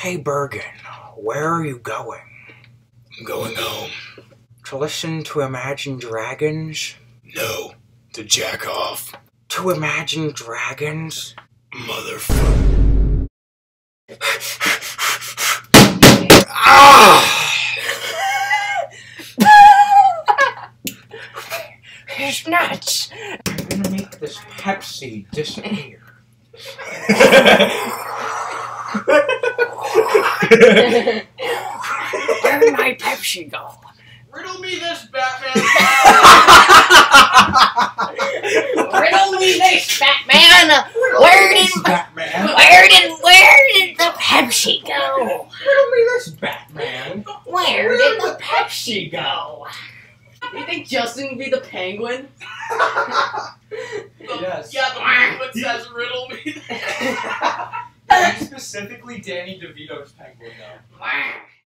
Hey Bergen, where are you going? I'm going home. To listen to Imagine Dragons? No, to jack off. To Imagine Dragons? Motherfucker. It's nuts! I'm gonna make this Pepsi disappear. Where'd my Pepsi go? Riddle me this, Batman! Riddle me this, Batman! Where did the Pepsi go? Riddle me this, Batman. Where did the Pepsi go? You think Justin would be the Penguin? Yes. Yeah, the penguin says riddle me this. Specifically Danny DeVito's Penguin, though.